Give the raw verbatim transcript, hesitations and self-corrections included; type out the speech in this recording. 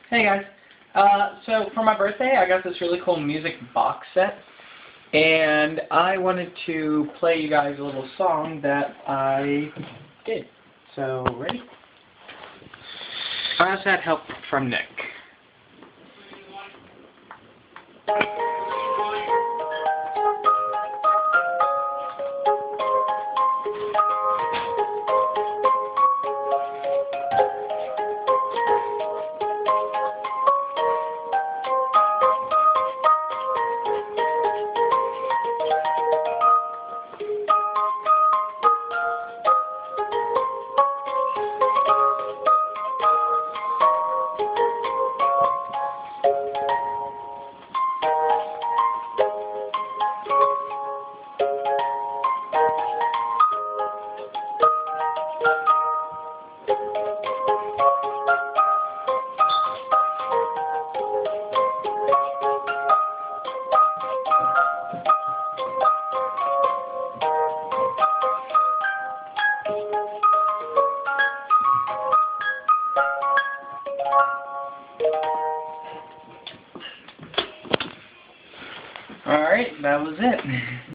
Hey guys, uh, so for my birthday I got this really cool music box set, and I wanted to play you guys a little song that I did. So, ready? I also had help from Nick. Alright, that was it.